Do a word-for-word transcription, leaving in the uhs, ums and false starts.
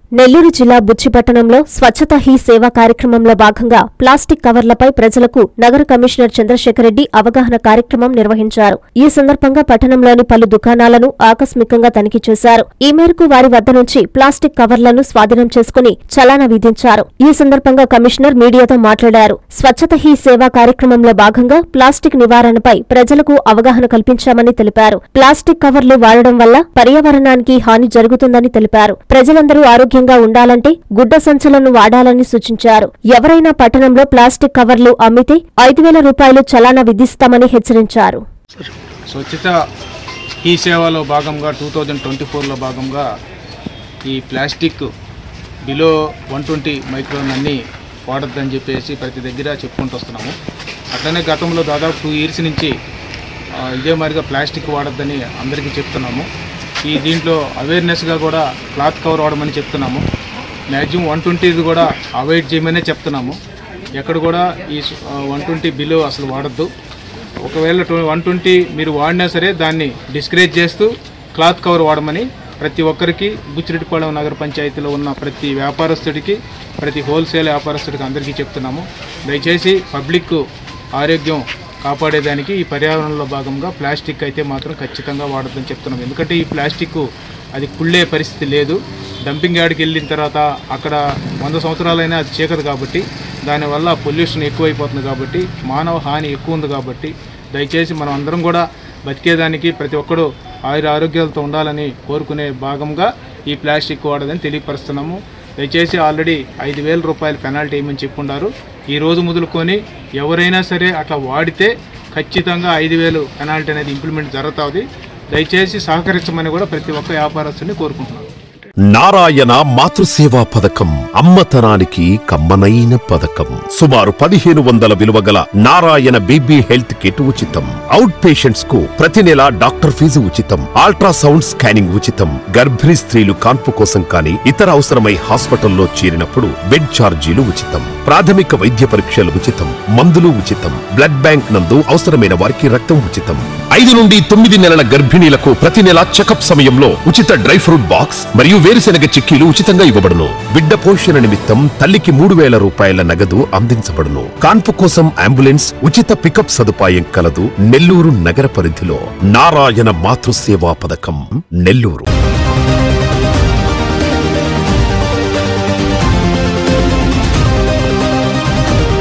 నెల్లూరు జిల్లా బుచ్చిపట్టణంలో స్వచ్ఛత హీ సేవా కార్యక్రమంలో భాగంగా ప్లాస్టిక్ కవర్లపై ప్రజలకు నగర కమిషనర్ చంద్రశేఖర్ రెడ్డి అవగాహన కార్యక్రమం నిర్వహించారు. ఈ సందర్భంగా పట్టణంలోని పలు దుకాణాలను ఆకస్మికంగా తనిఖీ చేశారు. ఈ మేరకు వారి వద్ద నుంచి ప్లాస్టిక్ కవర్లను స్వాధీనం చేసుకుని చలానా విధించారు. ఈ సందర్భంగా కమిషనర్ మీడియాతో మాట్లాడారు. స్వచ్ఛత హీ సేవా కార్యక్రమంలో భాగంగా ప్లాస్టిక్ నివారణపై ప్రజలకు అవగాహన కల్పించామని తెలిపారు. ప్లాస్టిక్ కవర్లు వాడడం వల్ల పర్యావరణానికి హాని జరుగుతుందని తెలిపారు. ప్రజలందరూ ఆరోగ్య ఉండాలంటే గుడ్డ సంచులను వాడాలని సూచించారు. ఎవరైనా పట్టణంలో ప్లాస్టిక్ కవర్లు అమ్మితే ఐదు వేల రూపాయలు చలానా విధిస్తామని హెచ్చరించారు. స్వచ్ఛత ఈ సేవలో భాగంగా టూ థౌజండ్ ట్వంటీ ఫోర్లో భాగంగా ఈ plastic below one twenty micron అన్ని వాడొద్దని చెప్పేసి ప్రతి దగ్గర చెప్పుకుంటూ వస్తున్నాము. అట్లనే గతంలో దాదాపు టూ ఇయర్స్ నుంచి ఇదే మాదిరిగా ప్లాస్టిక్ వాడొద్దని అందరికీ చెప్తున్నాము. ఈ దీంట్లో అవేర్నెస్గా కూడా క్లాత్ కవర్ వాడమని చెప్తున్నాము. మ్యాక్సిమం వన్ ట్వంటీది కూడా అవాయిడ్ చేయమనే చెప్తున్నాము. ఎక్కడ కూడా ఈ వన్ ట్వంటీ బిలో అసలు వాడద్దు. ఒకవేళ వన్ ట్వంటీ మీరు వాడినా సరే దాన్ని డిస్కరేజ్ చేస్తూ క్లాత్ కవర్ వాడమని ప్రతి ఒక్కరికి బుచ్చిరెడ్డిపాళెం నగర పంచాయతీలో ఉన్న ప్రతి వ్యాపారస్తుడికి, ప్రతి హోల్సేల్ వ్యాపారస్తుడికి అందరికీ చెప్తున్నాము. దయచేసి పబ్లిక్ ఆరోగ్యం కాపాడేదానికి ఈ పర్యావరణంలో భాగంగా ప్లాస్టిక్ అయితే మాత్రం ఖచ్చితంగా వాడొద్దని చెప్తున్నాం. ఎందుకంటే ఈ ప్లాస్టిక్ అది కుళ్ళే పరిస్థితి లేదు. డంపింగ్ యార్డ్కి వెళ్ళిన తర్వాత అక్కడ వంద సంవత్సరాలైనా అది చీకదు కాబట్టి దానివల్ల పొల్యూషన్ ఎక్కువైపోతుంది కాబట్టి మానవ హాని ఎక్కువ ఉంది కాబట్టి దయచేసి మనం అందరం కూడా బతికేదానికి ప్రతి ఒక్కరూ ఆయుర ఆరోగ్యాలతో ఉండాలని కోరుకునే భాగంగా ఈ ప్లాస్టిక్ వాడదని తెలియపరుస్తున్నాము. దయచేసి ఆల్రెడీ ఐదు వేల రూపాయల పెనాల్టీ ఏమని చెప్పుకున్నారు. ఈ రోజు మొదలుకొని ఎవరైనా సరే అట్లా వాడితే ఖచ్చితంగా ఐదు వేలు పెనాల్టీ అనేది ఇంప్లిమెంట్ జరుగుతుంది. దయచేసి సహకరించమని కూడా ప్రతి ఒక్క వ్యాపారస్తుని కోరుకుంటున్నాను. నారాయణ మాతృసేవా పథకం అమ్మతనానికి కమ్మనైన పథకం. సుమారు పదిహేను వందల విలువ గల నారాయణ బీబీ హెల్త్ కిట్ ఉచితం. అవుట్ పేషెంట్స్ కు ప్రతి నెల డాక్టర్ ఫీజు ఉచితం. అల్ట్రాసౌండ్ స్కానింగ్ ఉచితం. గర్భిణీ స్త్రీలు కాన్పు కోసం కానీ ఇతర అవసరమై హాస్పిటల్లో చేరినప్పుడు బెడ్ ఛార్జీలు ఉచితం. ప్రాథమిక వైద్య పరీక్షలు ఉచితం. మందులు ఉచితం. బ్లడ్ బ్యాంక్ నందు అవసరమైన వారికి రక్తం ఉచితం. ఐదు నుండి తొమ్మిది నెలల గర్భిణీలకు ప్రతి నెల చెకప్ సమయంలో ఉచిత డ్రై ఫ్రూట్ బాక్స్ మరియు వేరుశెనగ చిక్కీలు ఉచితంగా ఇవ్వబడును. బిడ్డ పోషణ నిమిత్తం తల్లికి మూడు వేల రూపాయల నగదు అందించబడును. కాన్పు కోసం అంబులెన్స్ ఉచిత పికప్ సదుపాయం కలదు. నెల్లూరు నగర పరిధిలో నారాయణ మాతృసేవా పథకం నెల్లూరు.